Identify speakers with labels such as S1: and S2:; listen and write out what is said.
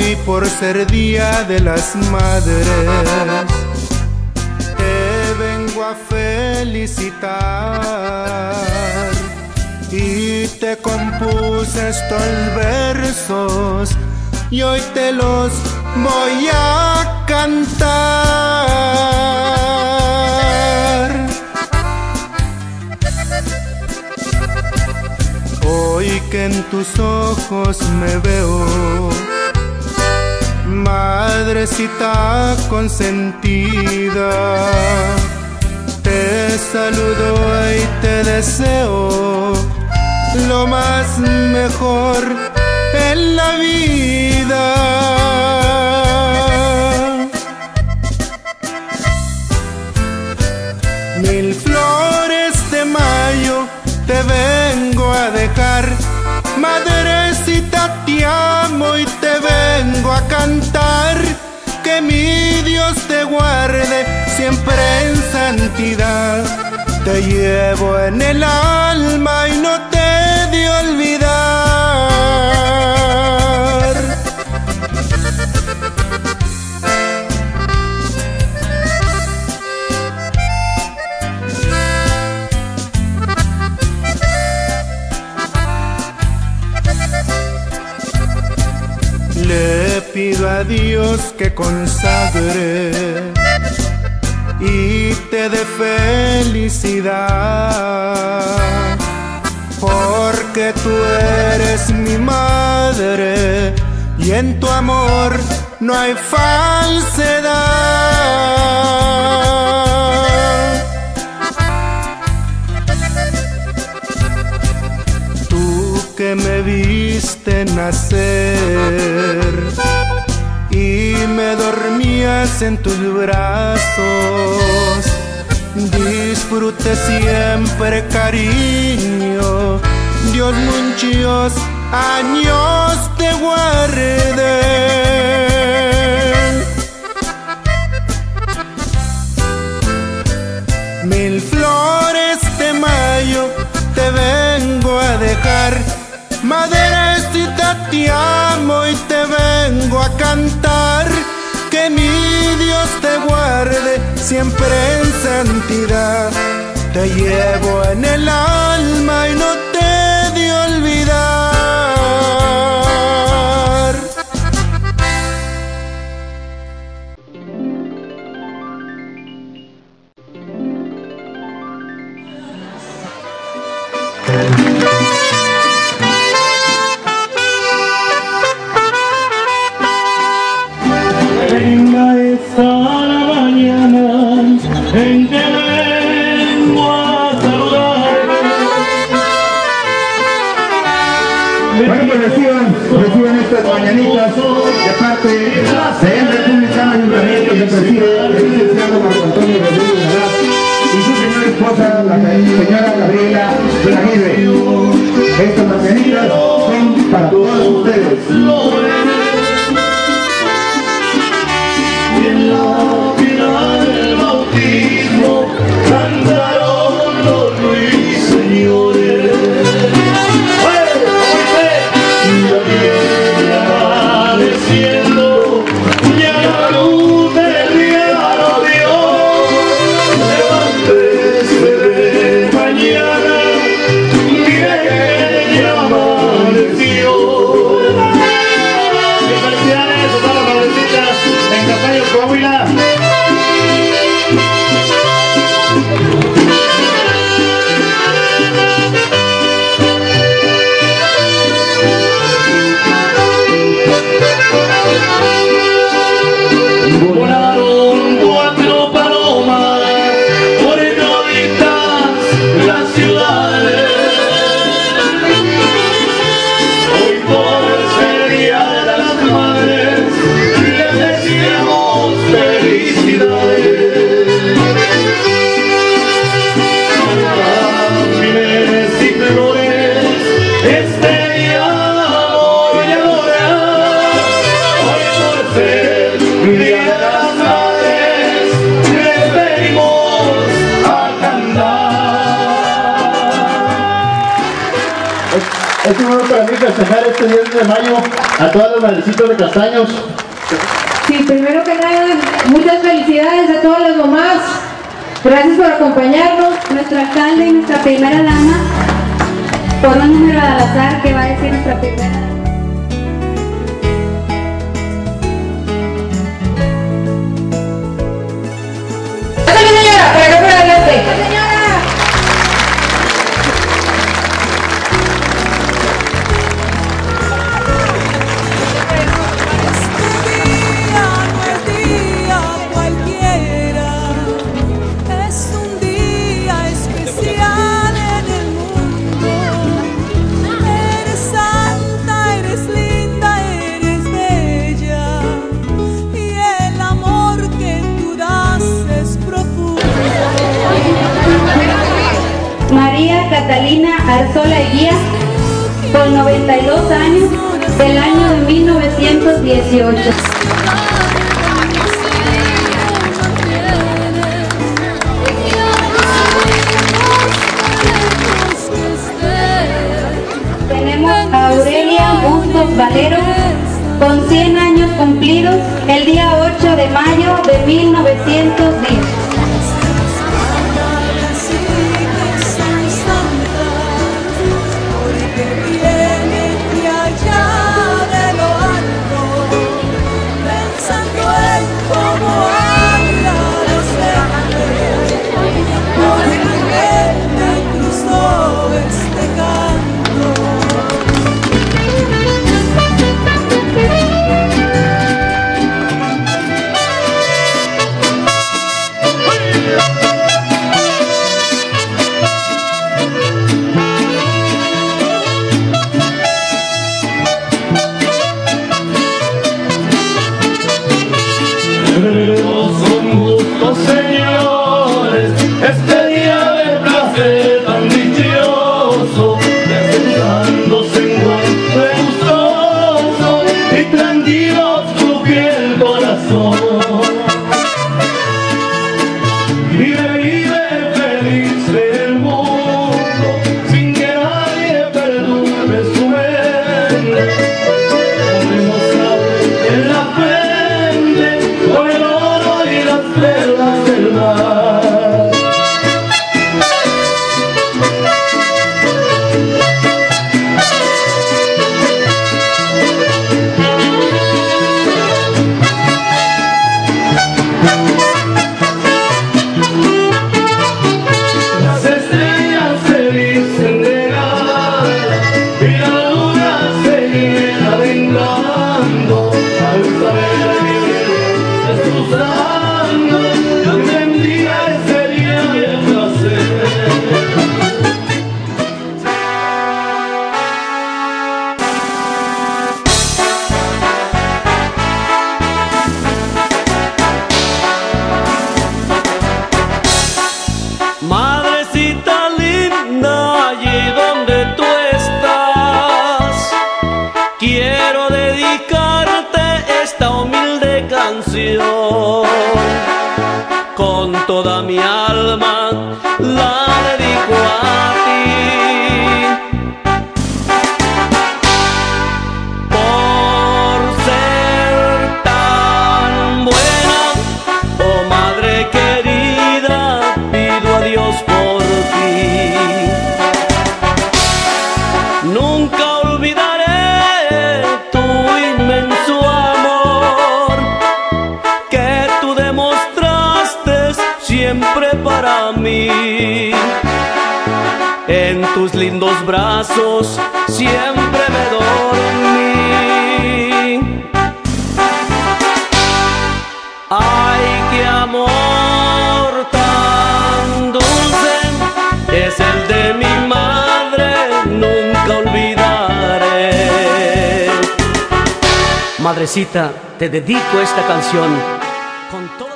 S1: Hoy por ser Día de las Madres te vengo a felicitar y te compuse estos versos y hoy te los voy a cantar. Hoy que en tus ojos me veo, madrecita consentida, te saludo y te deseo lo más mejor en la vida. Mil flores de mayo te vengo a dejar, madrecita te amo y te vengo a cantar. Que mi Dios te guarde siempre en santidad, te llevo en el alma y no te he de olvidar. Le pido a Dios que consagre y te dé felicidad, porque tú eres mi madre y en tu amor no hay falsedad. Tú que me viste nacer y me dormías en tus brazos, disfrute siempre cariño, Dios muchos años te guarde. Mil flores de mayo te vengo a dejar, madrecita te amo y te vengo a cantar. Que mi Dios te guarde siempre en santidad, te llevo en el alma y no te he de olvidar.
S2: Venga esa la mañana en que vengo a saludar.
S3: Bueno, pues reciban estas mañanitas de parte de el Republicano Ayuntamiento que preside el licenciado Marco Antonio Rodríguez Galaz y su señora esposa, la señora Gabriela Aguirre. Estas mañanitas son para todos ustedes.
S2: Y en la final del bautismo cantaron los ruiseñores. Y ya viene amaneciendo, ya la luz del día lo dio. Levántese de mañana, mire que ya amaneció. Es un honor para mí festejar este 10 de mayo a todas las madrecitas de Castaños.
S4: Sí, primero que nada, muchas felicidades a todas las mamás. Gracias por acompañarnos.
S5: Nuestro alcalde y nuestra primera dama, por un número al azar que va a decir nuestra primera dama.
S4: Señora, para acá por adelante.
S5: María Catalina Arzola Eguía, con 92 años, del año de 1918. Tenemos a Aurelia Bustos Valero, con 100 años cumplidos, el día 8 de mayo de 1910.
S2: Con gusto, señores, este día de placer tan dichoso, presentándose en golpe gustoso y tranquilo cruje el corazón. Vive, vive feliz del mundo, sin que nadie perturbe su mente. Podemos saber en la frente con el oro y las perlas del mar. Las estrellas se visten de gala y la luna se llena de encanto al saber que destrozando yo entendía ese día de placer.
S6: Madrecita linda, allí donde tú estás, quiero dedicarte esta humilde canción. Con toda mi alma la dedico a ti, por ser tan buena, oh madre querida, pido a Dios por ti. Nunca olvidaré tu inmenso amor que tú demostraste siempre para mí. En tus lindos brazos siempre me dormí. Ay, qué amor tan dulce es el de mi madre, nunca olvidaré. Madrecita, te dedico esta canción con todo